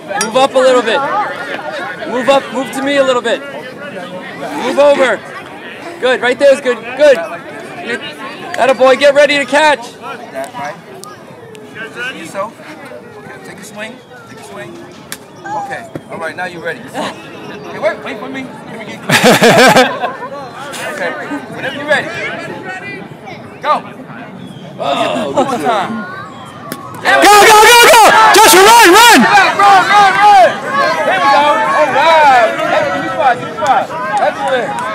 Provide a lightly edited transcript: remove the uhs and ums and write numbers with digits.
Move up a little bit. Move up. Move to me a little bit. Move over. Good. Right there is good. Good. Attaboy, get ready to catch. Like that, right? Yourself. Okay, take a swing. Take a swing. Okay. All right, now you're ready. Okay, wait for me. Let me get clear. Okay, whenever you're ready. Go. Oh, one more time. Go! Joshua, run! Run! There we go. All right. Give me 5. Excellent.